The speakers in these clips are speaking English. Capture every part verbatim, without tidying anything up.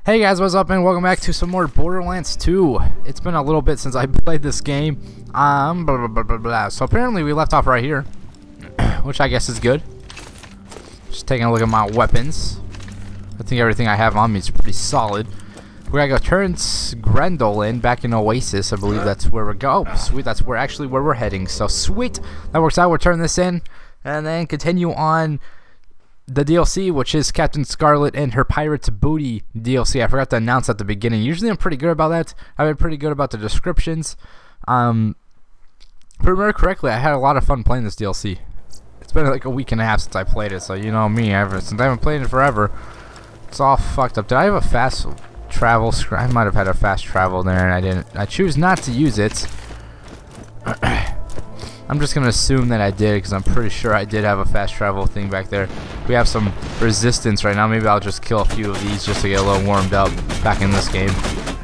Hey guys, what's up and welcome back to some more Borderlands two. It's been a little bit since I played this game. Um, blah, blah, blah, blah, blah. So apparently we left off right here, which I guess is good. Just taking a look at my weapons. I think everything I have on me is pretty solid. We gotta go turn Grendel back in Oasis. I believe that's where we're going. Oh, sweet, that's where actually where we're heading. So sweet, that works out. We'll turn this in and then continue on the D L C, which is Captain Scarlet and her Pirate's Booty D L C. I forgot to announce at the beginning. Usually I'm pretty good about that. I've been pretty good about the descriptions. Um, if I remember correctly, I had a lot of fun playing this D L C. It's been like a week and a half since I played it, so you know me, ever since I haven't played it forever, it's all fucked up. Did I have a fast travel? I might have had a fast travel there, and I didn't. I choose not to use it. I'm just gonna assume that I did, because I'm pretty sure I did have a fast travel thing back there. We have some resistance right now. Maybe I'll just kill a few of these just to get a little warmed up back in this game.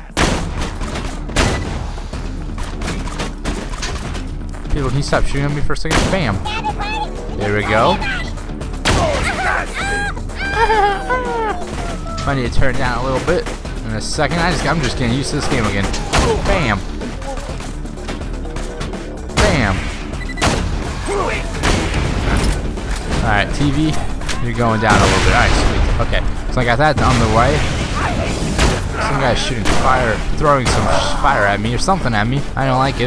People, can you stop shooting at me for a second? Bam! There we go. I need to turn down a little bit in a second. I just, I'm just getting used to this game again. Bam! Bam! Alright, T V, you're going down a little bit. Alright, sweet. Okay, so I got that on the way. Some guy's shooting fire, throwing some fire at me or something at me. I don't like it.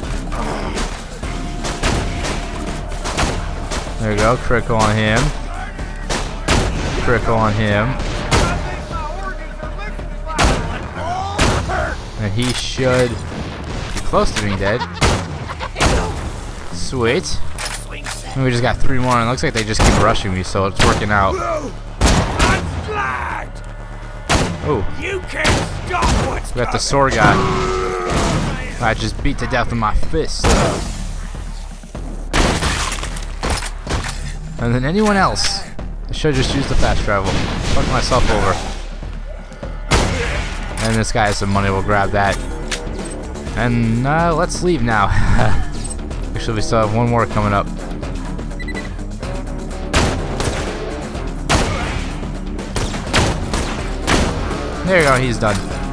There we go, critical on him. Critical on him. And he should be close to being dead. Sweet. And we just got three more, and it looks like they just keep rushing me, so it's working out. Oh. We got the sword guy. I just beat to death with my fist. And then anyone else, I should just use the fast travel. Fuck myself over. And this guy has some money, we'll grab that. And uh, let's leave now. Actually, we still have one more coming up. There you go, he's done.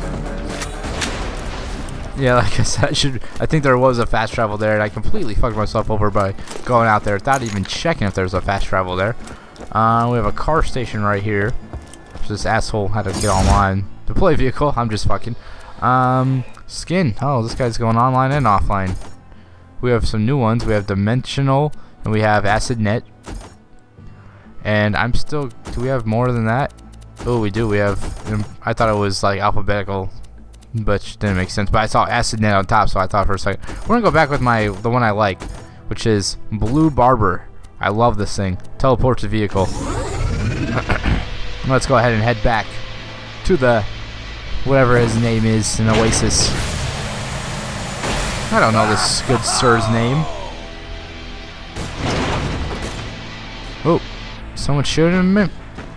Yeah, like I said, I should. I think there was a fast travel there, and I completely fucked myself over by going out there without even checking if there's a fast travel there. Uh, we have a car station right here. So this asshole had to get online to play vehicle. I'm just fucking. Um, skin. Oh, this guy's going online and offline. We have some new ones. We have Dimensional, and we have Acid Net. And I'm still. Do we have more than that? Oh, we do. We have. I thought it was like alphabetical, but didn't make sense. But I saw Acid Net on top, so I thought for a second. We're gonna go back with my the one I like, which is Blue Barber. I love this thing. Teleport to vehicle. Let's go ahead and head back to the whatever his name is in Oasis. I don't know this good sir's name. Oh, someone's shooting at me.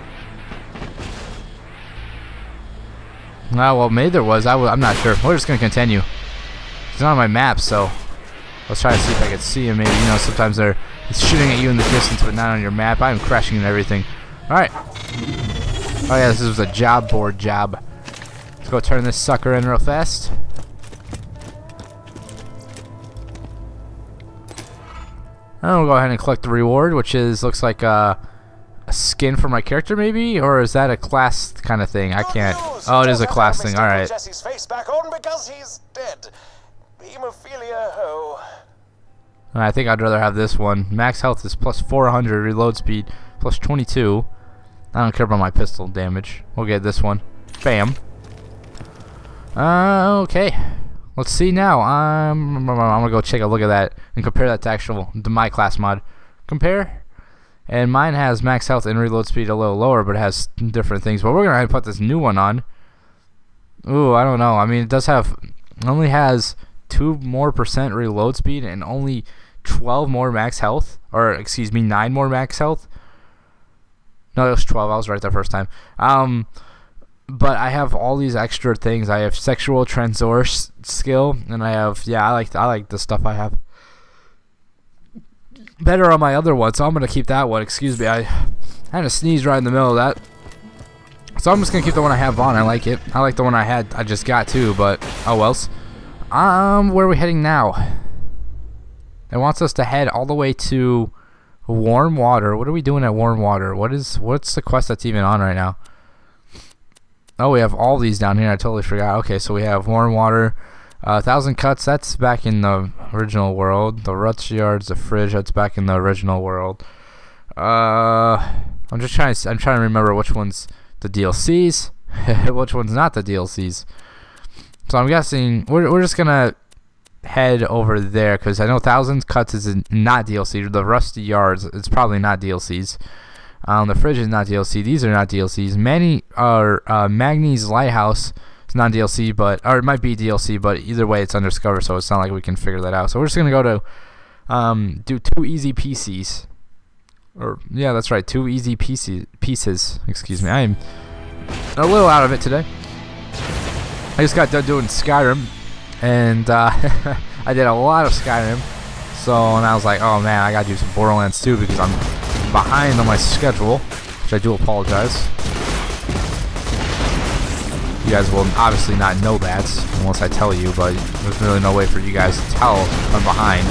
Oh, well, maybe there was. I w I'm not sure. We're just going to continue. It's not on my map, so let's try to see if I can see him. Maybe, you know, sometimes they're it's shooting at you in the distance, but not on your map. I'm crashing and everything. Alright. Oh, yeah, this was a job board job. Let's go turn this sucker in real fast. And we'll go ahead and collect the reward, which is, looks like uh, a skin for my character, maybe? Or is that a class kind of thing? I can't. Oh, it is a class thing. Alright. Jesse's face back on because he's dead. Hemophilia, oh. I think I'd rather have this one. Max health is plus four hundred, reload speed plus twenty-two. I don't care about my pistol damage. We'll get this one. Bam. Uh, okay. Let's see now. Um, I'm gonna go take a look at that and compare that to actual to my class mod. Compare. And mine has max health and reload speed a little lower, but it has different things. But we're gonna put this new one on. Ooh, I don't know. I mean, it does have it only has two more percent reload speed and only twelve more max health, or excuse me, nine more max health. No, it was twelve. I was right the first time. Um, but I have all these extra things. I have sexual transor skill, and I have yeah, I like I like the stuff I have better on my other one, so I'm gonna keep that one. Excuse me, I had a sneeze right in the middle of that. So I'm just gonna keep the one I have on. I like it. I like the one I had. I just got too, but oh else. Um, where are we heading now? It wants us to head all the way to warm water. What are we doing at warm water? What is what's the quest that's even on right now? Oh, we have all these down here. I totally forgot. Okay, so we have warm water, a uh, thousand cuts. That's back in the original world. The Ruts Yards, the fridge. That's back in the original world. Uh, I'm just trying. To, I'm trying to remember which one's the D L Cs, which one's not the D L Cs. So I'm guessing we're we're just gonna head over there because I know thousand cuts is not D L C. The Rusty Yards, it's probably not D L Cs. Um, the fridge is not D L C. These are not D L Cs. Many are uh, Magni's Lighthouse. It's not D L C, but or it might be D L C, but either way, it's undiscovered, so it's not like we can figure that out. So we're just gonna go to um, do two easy P Cs, or yeah, that's right, two easy pieces. Pieces. Excuse me, I am a little out of it today. I just got done doing Skyrim, and uh, I did a lot of Skyrim. So and I was like, oh man, I gotta do some Borderlands two because I'm behind on my schedule, which I do apologize. You guys will obviously not know that unless I tell you, but there's really no way for you guys to tell I'm behind.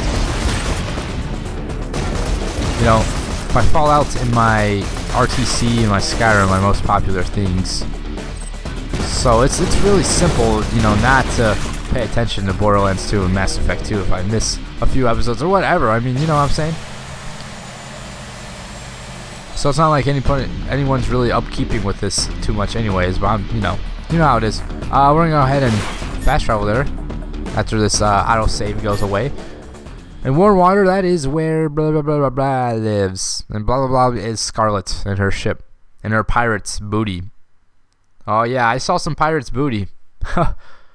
You know, my Fallout and my R T C and my Skyrim are my most popular things. So it's it's really simple, you know, not to pay attention to Borderlands two and Mass Effect two if I miss a few episodes or whatever. I mean, you know what I'm saying? So it's not like any point, anyone's really upkeeping with this too much anyways, but I'm, you know, you know how it is. Uh, we're going to go ahead and fast travel there after this uh, autosave goes away. And warm water, that is where blah blah blah blah blah lives. And blah blah blah is Scarlet and her ship and her pirate's booty. Oh yeah, I saw some pirate's booty. I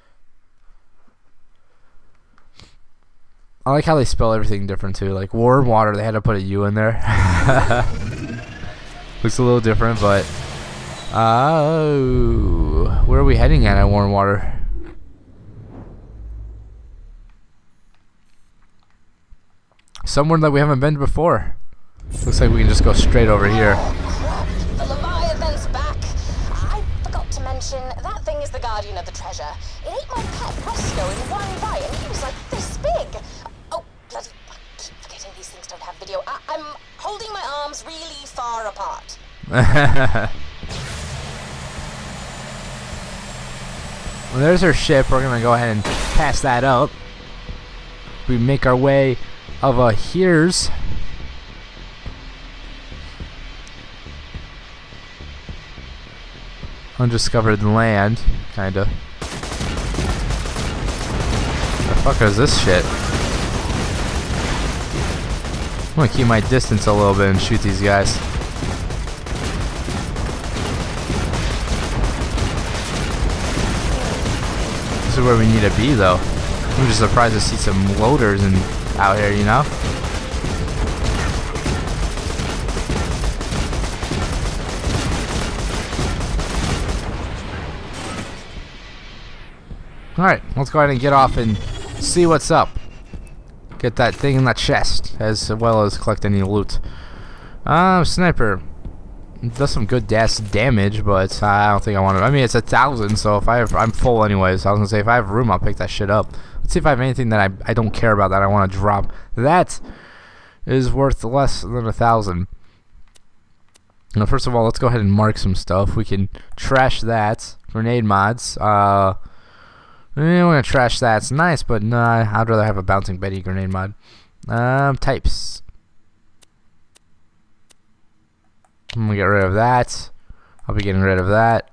like how they spell everything different too. Like warm water, they had to put a U in there. Looks a little different, but oh, uh, where are we heading at at warm water? Somewhere that we haven't been before. Looks like we can just go straight over here. The Leviathan's back. I forgot to mention that thing is the guardian of the treasure. It ate my pet Presto in one bite, and he was like this big. Oh, bloody! I keep forgetting these things don't have video. I I'm holding my arms really far apart. Well, there's her ship. We're gonna go ahead and pass that up. We make our way over here's. Undiscovered land, kinda. The fuck is this shit? I'm gonna keep my distance a little bit and shoot these guys. This is where we need to be, though. I'm just surprised to see some loaders and out here, you know. Alright, let's go ahead and get off and see what's up. Get that thing in the chest, as well as collect any loot. Uh, sniper. It does some good dash damage, but I don't think I want to. I mean, it's a thousand, so if I have, I'm full anyways. So I was gonna say, if I have room, I'll pick that shit up. Let's see if I have anything that I, I don't care about that I want to drop. That is worth less than a thousand. Now, first of all, let's go ahead and mark some stuff. We can trash that. Grenade mods. Uh, we're gonna trash that. It's nice, but nah, I'd rather have a bouncing Betty grenade mod. Um, types. I'm gonna get rid of that. I'll be getting rid of that.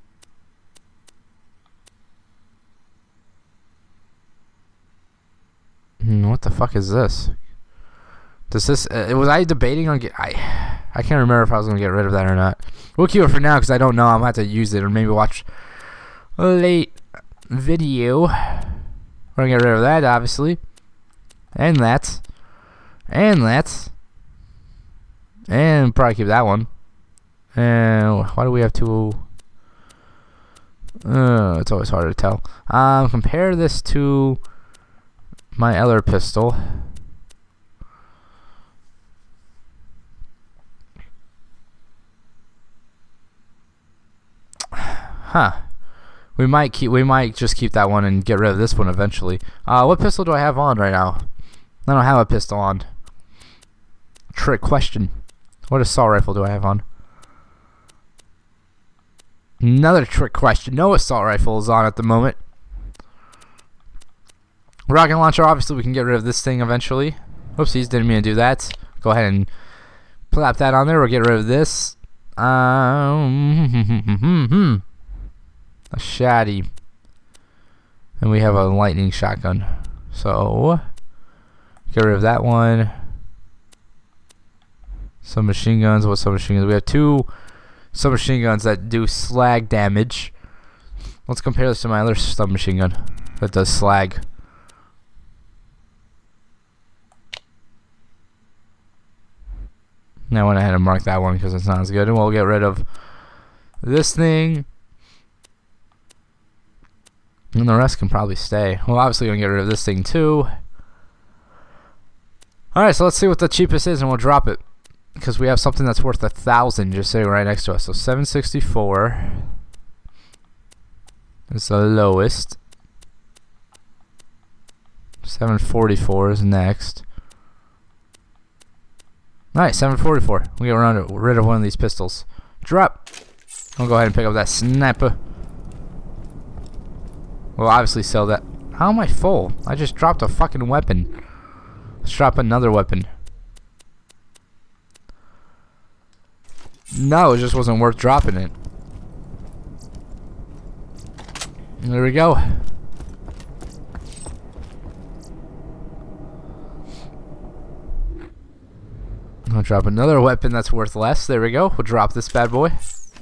What the fuck is this? Does this? Uh, was I debating on get? I I can't remember if I was gonna get rid of that or not. We'll keep it for now because I don't know. I'm gonna have to use it or maybe watch a late video. We're gonna get rid of that, obviously, and that, and that, and probably keep that one. And why do we have two? Uh, it's always hard to tell. Um, compare this to my other pistol. Huh. We might keep. We might just keep that one and get rid of this one eventually. Uh, what pistol do I have on right now? I don't have a pistol on. Trick question. What assault rifle do I have on? Another trick question. No assault rifle is on at the moment. Rocket launcher. Obviously, we can get rid of this thing eventually. Whoopsies, didn't mean to do that. Go ahead and plap that on there. We'll get rid of this. Um. A shaddy. And we have a lightning shotgun. So get rid of that one. Some machine guns. What submachine guns? We have two submachine guns that do slag damage. Let's compare this to my other submachine gun that does slag. Now I went ahead and marked that one because it's not as good. And we'll get rid of this thing. And the rest can probably stay. Well, obviously going to get rid of this thing too. Alright, so let's see what the cheapest is and we'll drop it. Because we have something that's worth a thousand just sitting right next to us. So seven sixty-four is the lowest. seven forty-four is next. Alright, seven forty-four. We get rid of one of these pistols. Drop. I'll go ahead and pick up that sniper. We'll obviously sell that. How am I full? I just dropped a fucking weapon. Let's drop another weapon. No, it just wasn't worth dropping it. There we go. I'll drop another weapon that's worth less. There we go. We'll drop this bad boy.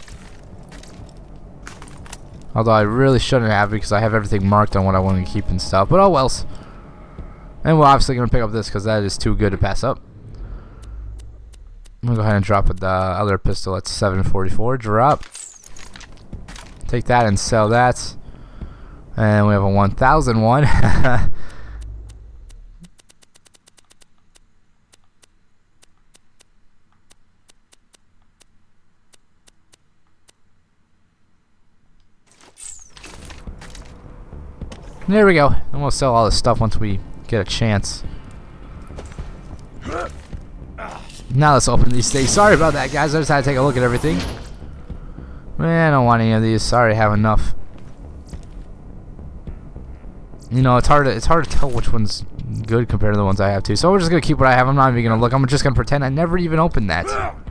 Although I really shouldn't have because I have everything marked on what I want to keep and stuff. But oh well. And we're obviously going to pick up this because that is too good to pass up. I'm going to go ahead and drop the other pistol at seven forty-four. Drop. Take that and sell that. And we have a one thousand one. There we go. And we'll sell all this stuff once we get a chance. Now let's open these things. Sorry about that, guys. I just had to take a look at everything. Man, I don't want any of these. Sorry, I have enough. You know, it's hard to, it's hard to tell which one's good compared to the ones I have too. So we're just going to keep what I have. I'm not even going to look. I'm just going to pretend I never even opened that.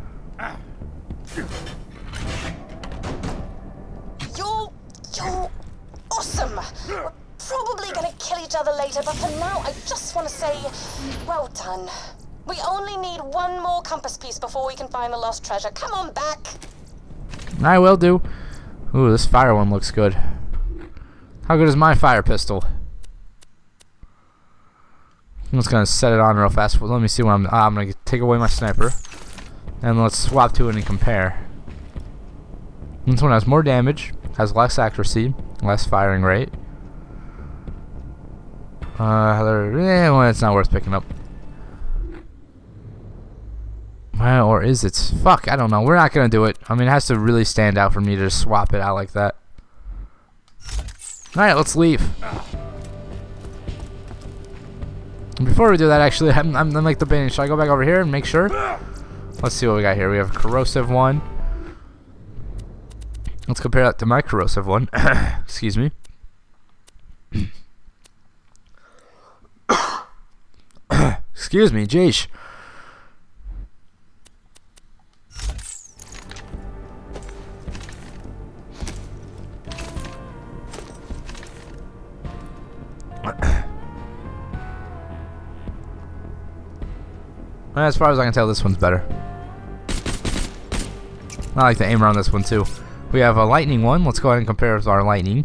You're... you're awesome. We're probably going to kill each other later, but for now, I just want to say, well done. We only need one more compass piece before we can find the lost treasure. Come on back. I will do. Ooh, this fire one looks good. How good is my fire pistol? I'm just gonna set it on real fast. Well, let me see what I'm. Ah, I'm gonna take away my sniper, and let's swap to it and compare. This one has more damage, has less accuracy, less firing rate. Uh, eh, well, it's not worth picking up. Well, or is it? Fuck, I don't know. We're not gonna do it. I mean, it has to really stand out for me to just swap it out like that. Alright, let's leave. Before we do that, actually, I'm, I'm, I'm like debating. Should I go back over here and make sure? Let's see what we got here. We have a corrosive one. Let's compare that to my corrosive one. Excuse me. Excuse me, jeesh. As far as I can tell, this one's better. I like to aim around this one too. We have a lightning one. Let's go ahead and compare it with our lightning.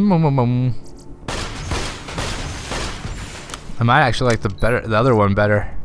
Mm-hmm. I might actually like the better, the other one better.